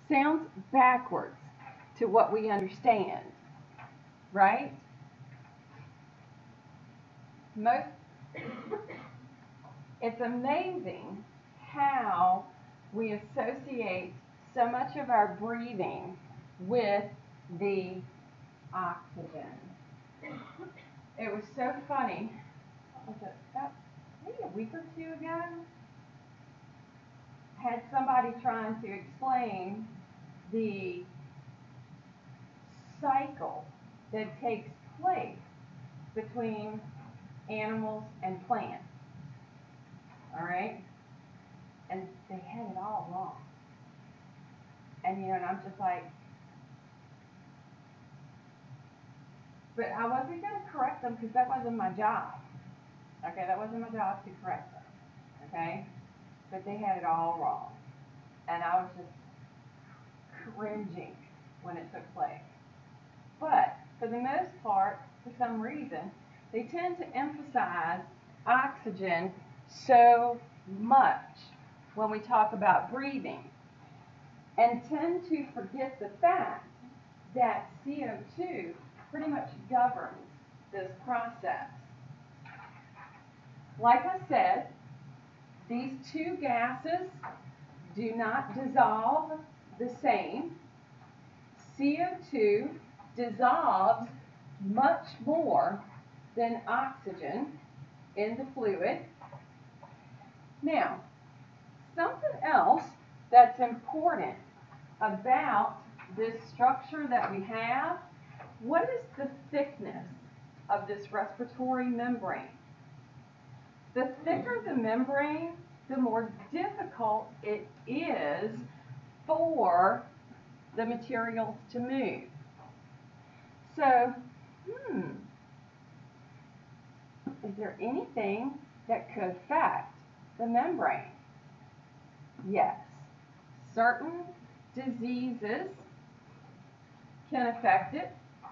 sounds backwards to what we understand, right? Most, it's amazing how we associate so much of our breathing with the oxygen. It was so funny. What was it? About maybe a week or two ago, had somebody trying to explain the cycle that takes place between animals and plants. All right? And they had it all wrong. And and I'm just like, but I wasn't going to correct them because that wasn't my job. Okay, that wasn't my job to correct them. Okay? But they had it all wrong. And I was just cringing when it took place. But for the most part, for some reason, they tend to emphasize oxygen so much when we talk about breathing and tend to forget the fact that CO2 pretty much governs this process. Like I said, these two gases do not dissolve the same. CO2 dissolves much more than oxygen in the fluid. Now, something else that's important about this structure that we have, what is the thickness of this respiratory membrane? The thicker the membrane, the more difficult it is for the materials to move. So, is there anything that could affect the membrane? Yes. Certain diseases can affect it.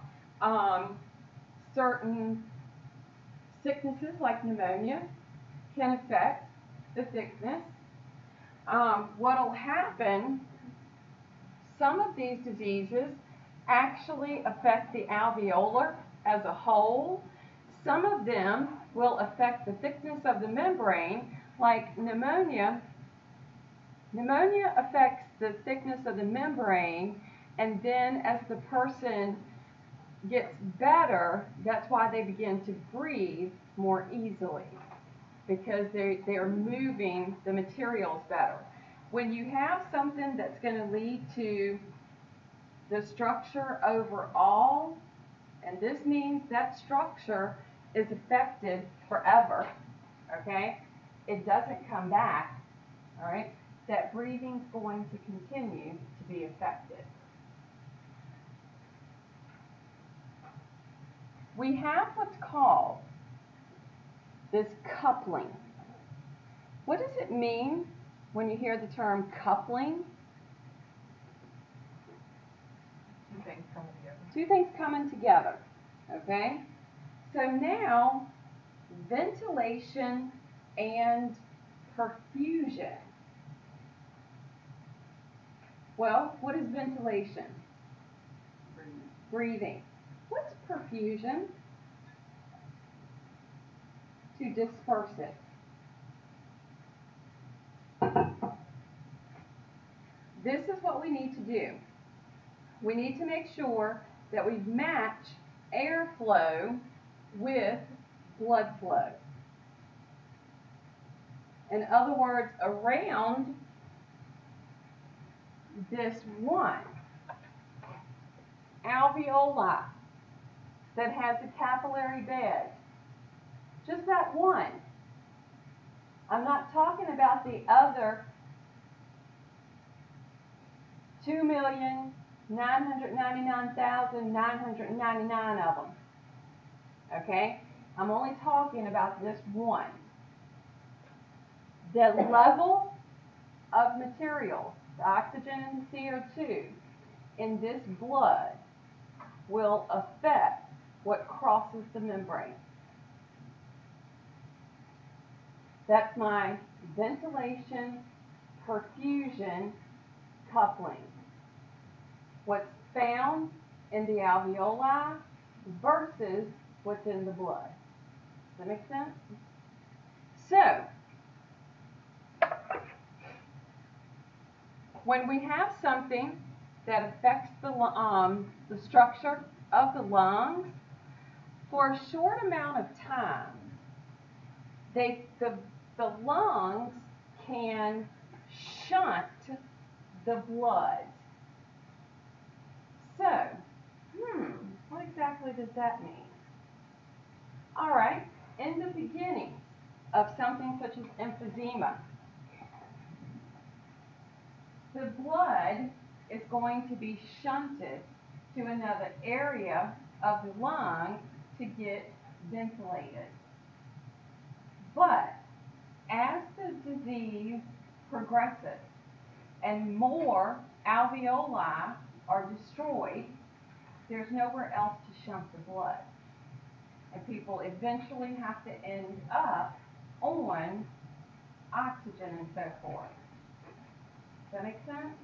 Certain sicknesses like pneumonia can affect the thickness. What will happen, some of these diseases actually affect the alveolar as a whole. Some of them will affect the thickness of the membrane, like pneumonia. Pneumonia affects the thickness of the membrane, and then as the person gets better, that's why they begin to breathe more easily, because they are moving the materials better. When you have something that's going to lead to the structure overall, and this means that structure is affected forever, okay? It doesn't come back, all right? That breathing's going to continue to be affected. We have what's called this coupling. What does it mean when you hear the term coupling? Two things coming together. Two things coming together, okay? So now, ventilation and perfusion. Well, what is ventilation? Breathing. What's perfusion? To disperse it. This is what we need to do. We need to make sure that we match airflow with blood flow. In other words, around this one alveoli that has a capillary bed, just that one. I'm not talking about the other 2,999,999 of them. Okay? I'm only talking about this one. The level of materials, the oxygen and the CO2, in this blood will affect what crosses the membrane. That's my ventilation perfusion coupling. what's found in the alveoli versus what's in the blood. Does that make sense? So, when we have something that affects the structure of the lungs, for a short amount of time, the lungs can shunt the blood. So, what exactly does that mean? All right, in the beginning of something such as emphysema, the blood is going to be shunted to another area of the lung to get ventilated. But as the disease progresses and more alveoli are destroyed, there's nowhere else to shunt the blood. And people eventually have to end up on oxygen and so forth. Does that make sense?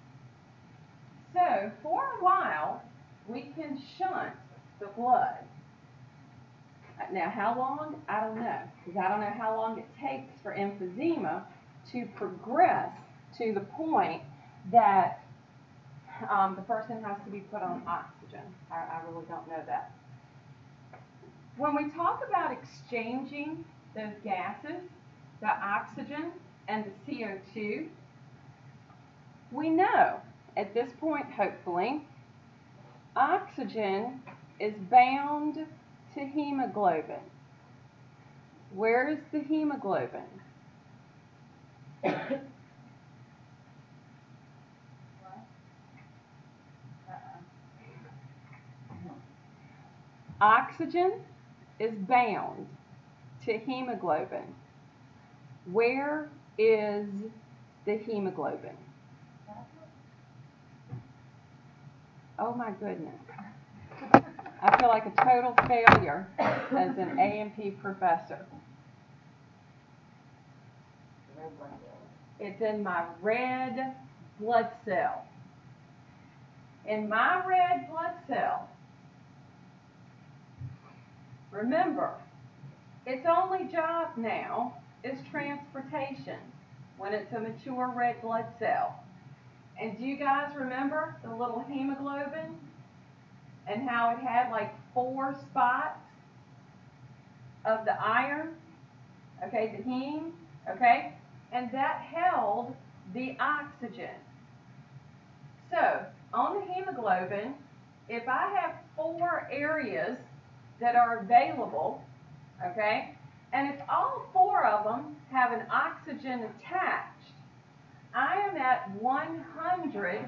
So, for a while, we can shunt the blood. Now, how long? I don't know, because I don't know how long it takes for emphysema to progress to the point that the person has to be put on oxygen. I really don't know that. When we talk about exchanging those gases, the oxygen and the CO2, we know at this point, hopefully, oxygen is bound to hemoglobin. Where is the hemoglobin? Oxygen is bound to hemoglobin. Where is the hemoglobin? Oh my goodness. I feel like a total failure as an A&P professor. It's in my red blood cell. In my red blood cell, remember, its only job now is transportation when it's a mature red blood cell. And do you guys remember the little hemoglobin and how it had like 4 spots of the iron? Okay, the heme, okay? And that held the oxygen. So, on the hemoglobin, if I have 4 areas that are available, okay, and if all 4 of them have an oxygen attached, I am at 100%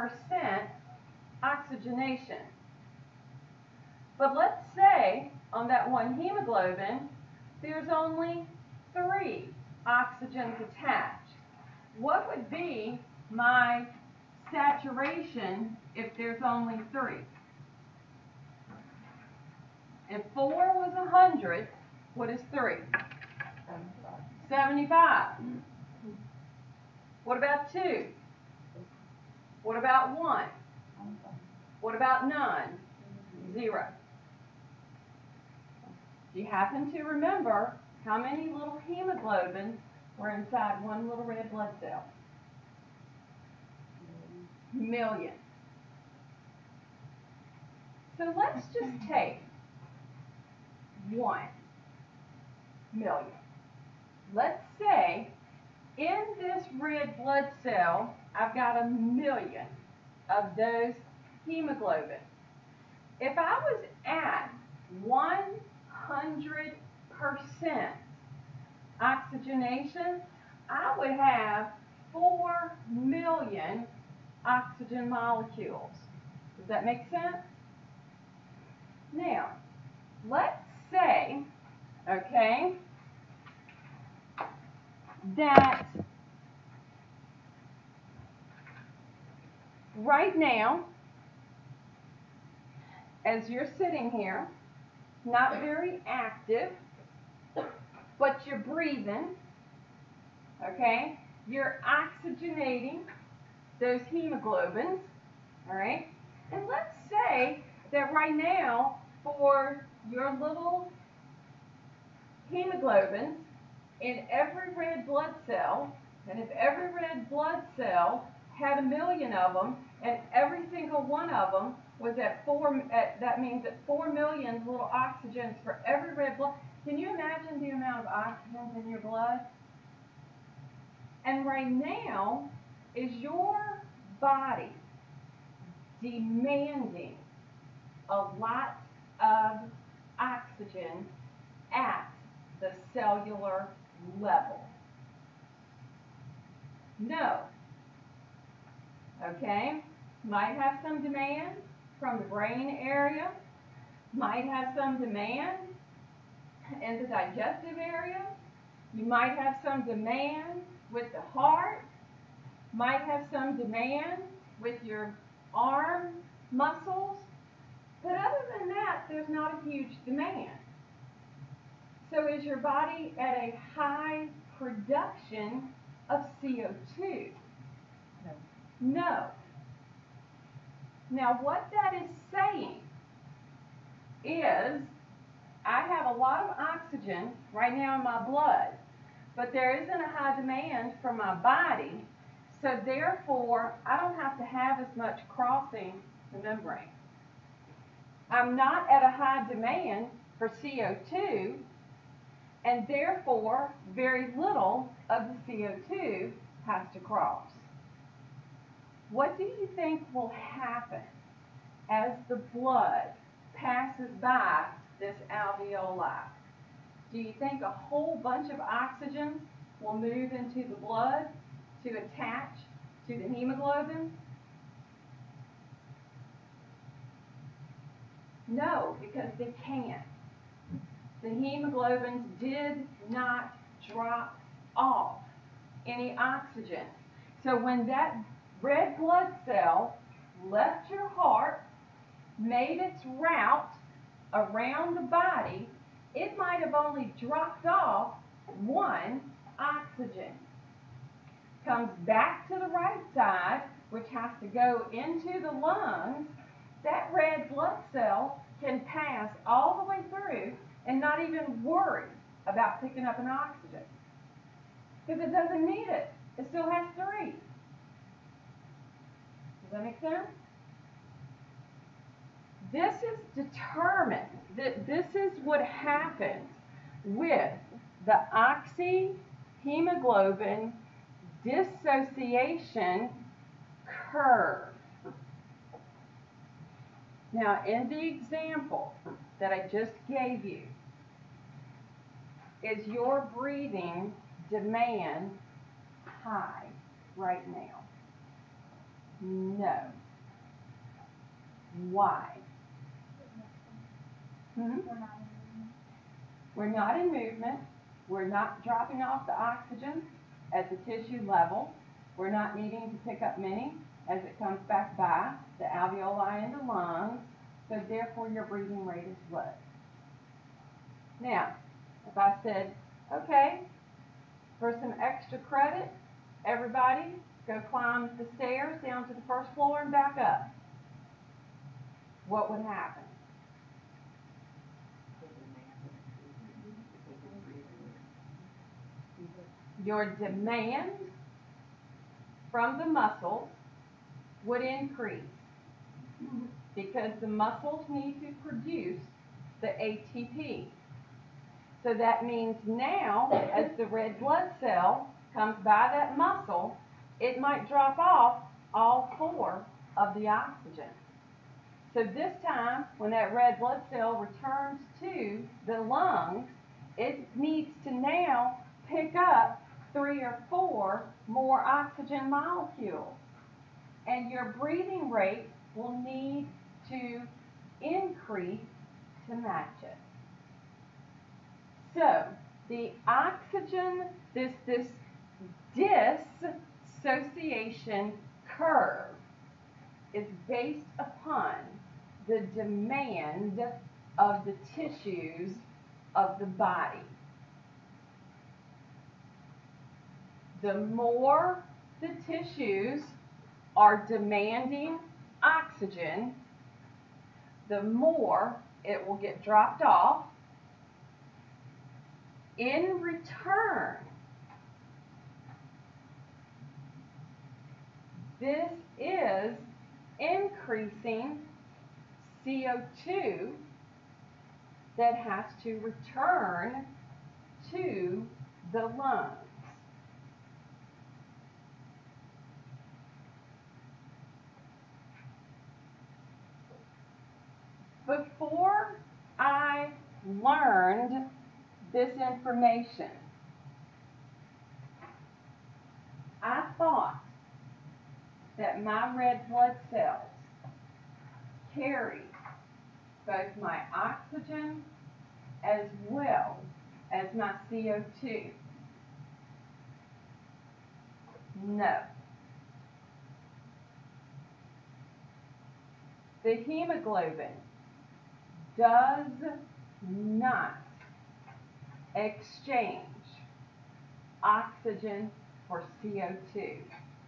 oxygenation. But let's say on that one hemoglobin, there's only 3 oxygens attached. What would be my saturation if there's only 3? If 4 was 100, what is 3? 75. What about 2? What about 1? What about none? 0. Do you happen to remember how many little hemoglobins were inside one little red blood cell? Million. So let's just take 1 million. Let's say in this red blood cell, I've got 1,000,000 of those hemoglobin. If I was at 100% oxygenation, I would have 4 million oxygen molecules. Does that make sense? Now, let's say, okay, that right now, as you're sitting here, not very active, but you're breathing, okay, you're oxygenating those hemoglobins, all right? And let's say that right now, for your little hemoglobins in every red blood cell, and if every red blood cell had 1,000,000 of them, and every single one of them was that means at 4,000,000 little oxygens for every red blood. Can you imagine the amount of oxygens in your blood? And right now, is your body demanding a lot of oxygen at the cellular level? No. Okay? Might have some demand from the brain area, might have some demand in the digestive area, you might have some demand with the heart, might have some demand with your arm muscles, but other than that, there's not a huge demand. So is your body at a high production of CO2? No. No. Now what that is saying is I have a lot of oxygen right now in my blood, but there isn't a high demand from my body, so therefore I don't have to have as much crossing the membrane. I'm not at a high demand for CO2, and therefore very little of the CO2 has to cross. What do you think will happen as the blood passes by this alveoli? Do you think a whole bunch of oxygen will move into the blood to attach to the hemoglobin? No, because they can't. The hemoglobins did not drop off any oxygen. So when that red blood cell left your heart, made its route around the body, it might have only dropped off 1 oxygen. Comes back to the right side, which has to go into the lungs. That red blood cell can pass all the way through and not even worry about picking up an oxygen, because it doesn't need it. It still has 3. Does that make sense? This is determined, this is what happens with the oxyhemoglobin dissociation curve. Now, in the example that I just gave you, is your breathing demand high right now? No. Why? We're not in movement. We're not dropping off the oxygen at the tissue level. We're not needing to pick up many as it comes back by the alveoli and the lungs. So therefore your breathing rate is low. Now, if I said, okay, for some extra credit, everybody go climb the stairs down to the first floor and back up, what would happen? Your demand from the muscles would increase because the muscles need to produce the ATP. So that means now, as the red blood cell comes by that muscle, it might drop off all 4 of the oxygen. So this time, when that red blood cell returns to the lungs, it needs to now pick up 3 or 4 more oxygen molecules. And your breathing rate will need to increase to match it. So the oxygen, this dissociation curve is based upon the demand of the tissues of the body. The more the tissues are demanding oxygen, the more it will get dropped off. In return, this is increasing CO2 that has to return to the lungs. Before I learned this information, I thought that my red blood cells carried both my oxygen as well as my CO2. No. The hemoglobin does not exchange oxygen for CO2.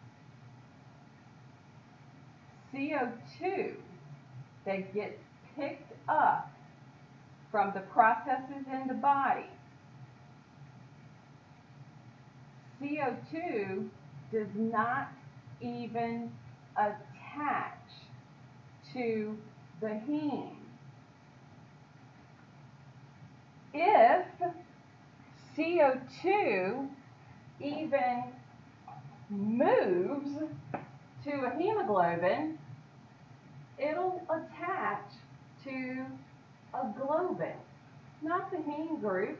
CO2 that gets picked up from the processes in the body, CO2 does not even attach to the heme. If CO2 even moves to a hemoglobin, it'll attach to a globin, not the heme group.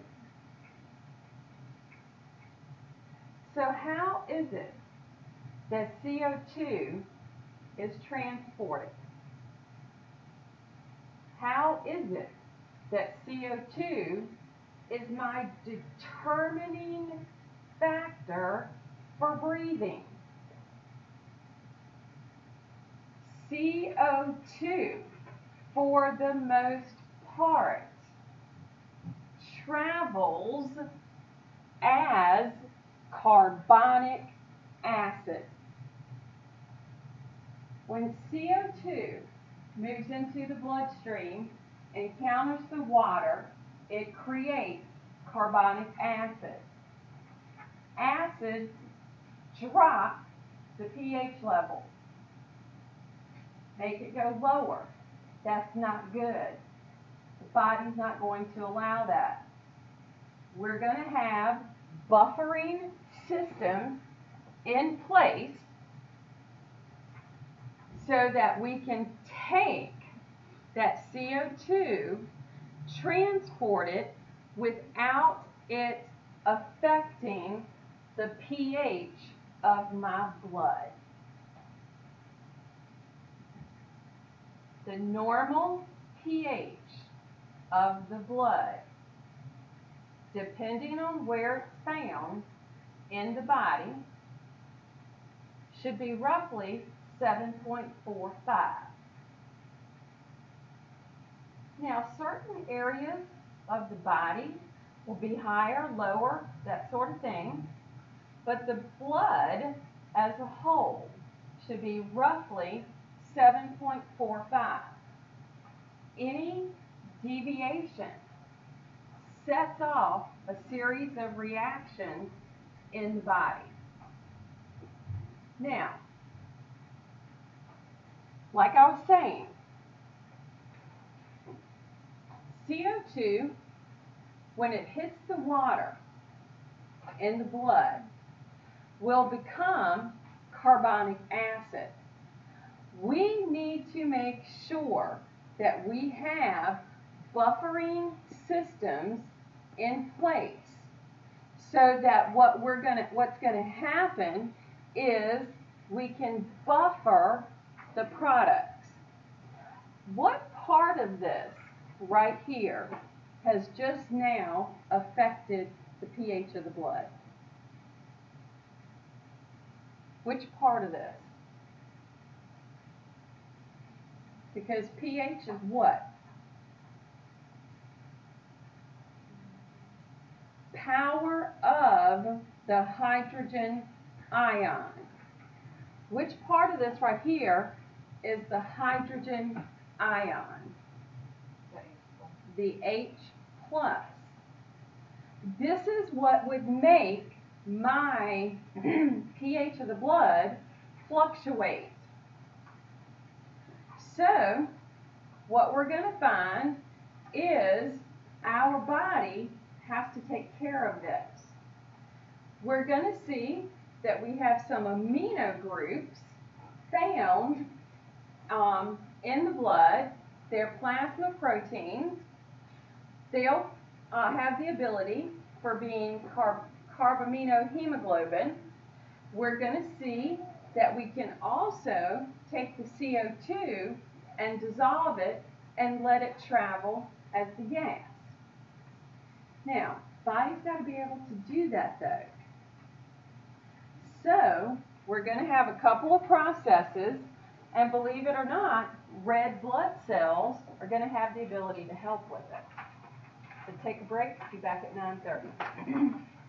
So how is it that CO2 is transported? How is it that CO2 is my determining factor for breathing? CO2, for the most part, travels as carbonic acid. When CO2 moves into the bloodstream and encounters the water, it creates carbonic acid. Acids drop the pH level, make it go lower. That's not good. The body's not going to allow that. We're going to have buffering systems in place so that we can take that CO2, transport it without it affecting the pH of my blood. The normal pH of the blood, depending on where it's found in the body, should be roughly 7.45. Now, certain areas of the body will be higher, lower, that sort of thing, but the blood as a whole should be roughly 7.45. Any deviation sets off a series of reactions in the body. Now, like I was saying, CO2, when it hits the water in the blood, will become carbonic acid. We need to make sure that we have buffering systems in place so that what's going to happen is we can buffer the products. What part of this right here has just now affected the pH of the blood? Which part of this? Because pH is what? Power of the hydrogen ion. Which part of this right here is the hydrogen ion, the H plus. This is what would make my pH of the blood fluctuate. So, what we're going to find is our body has to take care of this. We're going to see that we have some amino groups found in the blood. They're plasma proteins. They'll have the ability for being carbaminohemoglobin. We're going to see that we can also take the CO2 and dissolve it and let it travel as the gas. Now, body's got to be able to do that though. So, we're going to have a couple of processes, and believe it or not, red blood cells are going to have the ability to help with it. So take a break, be back at 9:30.